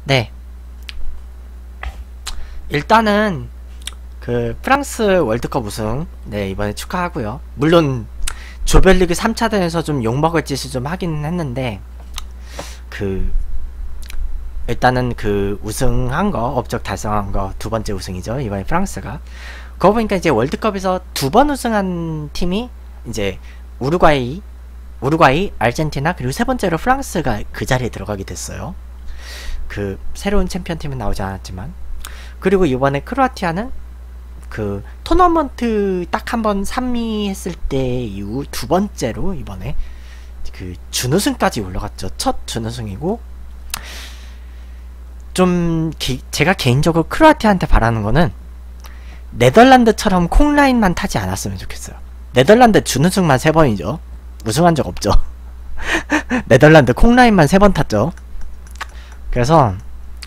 네. 일단은 그 프랑스 월드컵 우승 네 이번에 축하하고요. 물론 조별리그 3차전에서 좀 욕먹을 짓을 좀 하긴 했는데 그 일단은 그 우승한 거 업적 달성한 거 두 번째 우승이죠. 이번에 프랑스가. 그거 보니까 이제 월드컵에서 두 번 우승한 팀이 이제 우루과이, 아르헨티나 그리고 세 번째로 프랑스가 그 자리에 들어가게 됐어요. 그 새로운 챔피언 팀은 나오지 않았지만. 그리고 이번에 크로아티아는 그 토너먼트 딱 한 번 3위 했을 때 이후 두 번째로 이번에 그 준우승까지 올라갔죠. 첫 준우승이고 좀 제가 개인적으로 크로아티아한테 바라는 거는 네덜란드처럼 콩라인만 타지 않았으면 좋겠어요. 네덜란드 준우승만 3번이죠. 우승한 적 없죠. 네덜란드 콩라인만 3번 탔죠. 그래서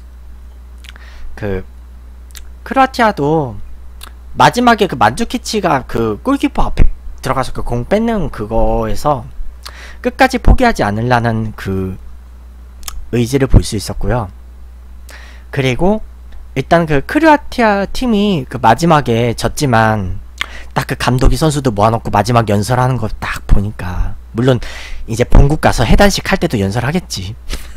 그 크로아티아도 마지막에 그 만주키치가 그 골키퍼 앞에 들어가서 그 공 뺏는 그거에서 끝까지 포기하지 않으려는 그 의지를 볼 수 있었고요. 그리고 일단 그 크로아티아 팀이 그 마지막에 졌지만 딱 그 감독이 선수도 모아놓고 마지막 연설하는 거 딱 보니까 물론 이제 본국 가서 해단식 할 때도 연설하겠지.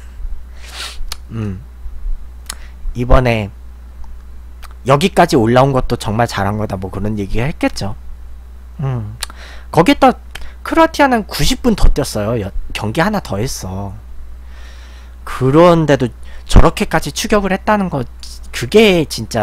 이번에 여기까지 올라온 것도 정말 잘한 거다 뭐 그런 얘기 했겠죠. 거기다 크로아티아는 90분 더 뛰었어요. 경기 하나 더 했어. 그런데도 저렇게까지 추격을 했다는 거 그게 진짜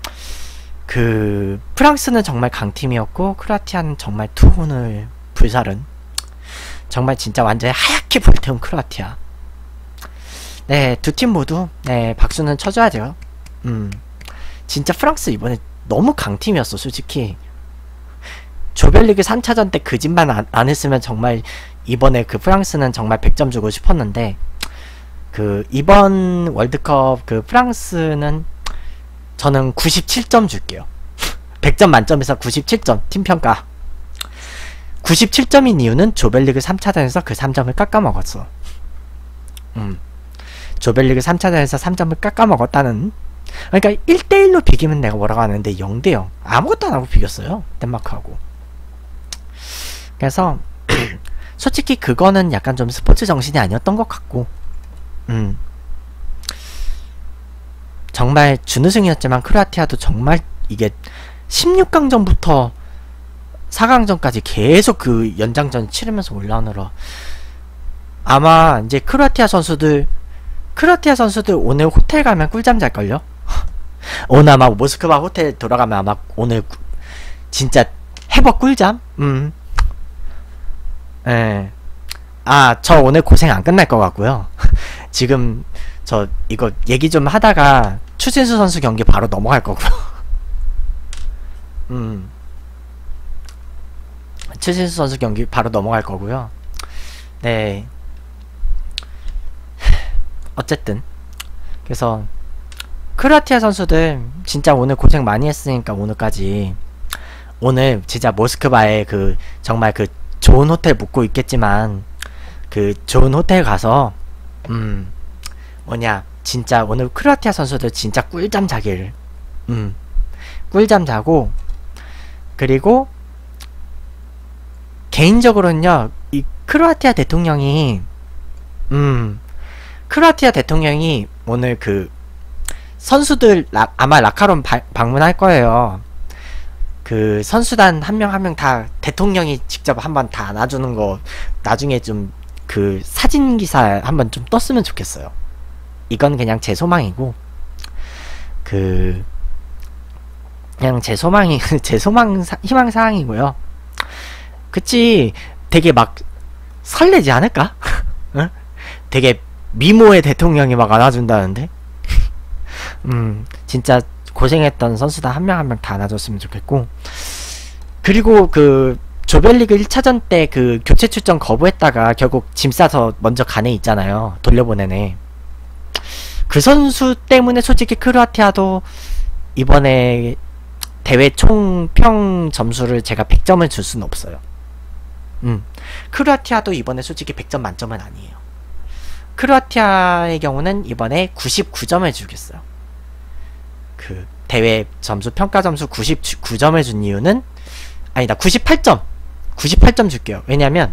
그 프랑스는 정말 강팀이었고 크로아티아는 정말 투혼을 불살은 정말 진짜 완전히 하얗게 불태운 크로아티아. 네, 두 팀 모두 네 박수는 쳐줘야죠. 진짜 프랑스 이번에 너무 강팀이었어 솔직히. 조별리그 3차전 때 그 짓만 안 했으면 정말 이번에 그 프랑스는 정말 100점 주고 싶었는데 그 이번 월드컵 그 프랑스는 저는 97점 줄게요. 100점 만점에서 97점 팀평가. 97점인 이유는 조별리그 3차전에서 그 3점을 깎아먹었어. 조별리그 3차전에서 3점을 깎아먹었다는. 그러니까 1대1로 비기면 내가 뭐라고 하는데 0대0 아무것도 안하고 비겼어요 덴마크하고. 그래서 솔직히 그거는 약간 좀 스포츠 정신이 아니었던 것 같고 정말 준우승이었지만 크로아티아도 정말 이게 16강전부터 4강전까지 계속 그 연장전 치르면서 올라오느라 아마 이제 크로아티아 선수들 오늘 호텔 가면 꿀잠 잘걸요? 오늘 아마 모스크바 호텔 돌아가면 아마 오늘 진짜 해버 꿀잠? 예. 아, 저 오늘 고생 안 끝날 것 같고요. 지금 저 이거 얘기 좀 하다가 추진수 선수 경기 바로 넘어갈 거고요. 추진수 선수 경기 바로 넘어갈 거고요. 네. 어쨌든 그래서 크로아티아 선수들 진짜 오늘 고생 많이 했으니까 오늘 진짜 모스크바에 그 정말 그 좋은 호텔 묵고 있겠지만 그 좋은 호텔 가서 뭐냐 진짜 오늘 크로아티아 선수들 진짜 꿀잠 자기를 꿀잠 자고 그리고 개인적으로는요 이 크로아티아 대통령이 오늘 그 선수들 아마 라카롬 방문할 거예요. 그 선수단 한 명 한 명 다 대통령이 직접 한번 다 안아주는 거 나중에 좀 그 사진 기사 한번 좀 떴으면 좋겠어요. 이건 그냥 제 소망이고 그 그냥 제 희망 사항이고요. 그치 되게 막 설레지 않을까? 응? 되게 미모의 대통령이 막 안아준다는데 진짜 고생했던 선수단 한 명 한 명 다 안아줬으면 좋겠고 그리고 그 조별리그 1차전 때 그 교체 출전 거부했다가 결국 짐 싸서 먼저 간 애 있잖아요. 돌려보낸 애. 그 선수 때문에 솔직히 크로아티아도 이번에 대회 총평 점수를 제가 100점을 줄 수는 없어요. 크로아티아도 이번에 솔직히 100점 만점은 아니에요. 크로아티아의 경우는 이번에 99점을 주겠어요. 그 대회 점수 평가 점수 99점을 준 이유는 아니다 98점 줄게요. 왜냐면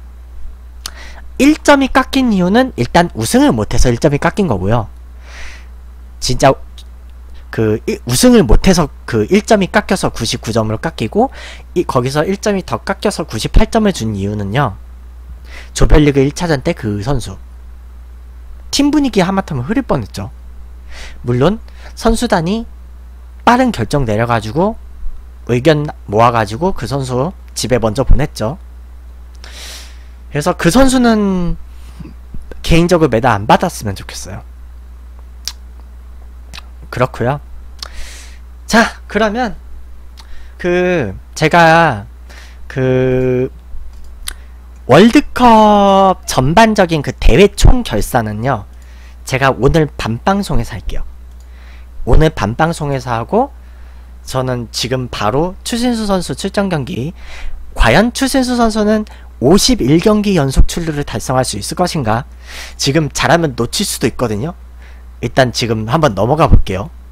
1점이 깎인 이유는 일단 우승을 못해서 1점이 깎인 거고요. 진짜 그 우승을 못해서 그 1점이 깎여서 99점으로 깎이고 거기서 1점이 더 깎여서 98점을 준 이유는요. 조별리그 1차전 때 그 선수 팀 분위기 하마터면 흐릴 뻔했죠. 물론 선수단이 빠른 결정 내려가지고 의견 모아가지고 그 선수 집에 먼저 보냈죠. 그래서 그 선수는 개인적으로 메달 안 받았으면 좋겠어요. 그렇고요. 자, 그러면 제가 월드컵 전반적인 그 대회 총 결산은요, 제가 오늘 밤방송에서 할게요. 오늘 밤방송에서 하고, 저는 지금 바로 추신수 선수 출전 경기, 과연 추신수 선수는 51경기 연속 출루를 달성할 수 있을 것인가? 지금 잘하면 놓칠 수도 있거든요. 일단 지금 한번 넘어가 볼게요.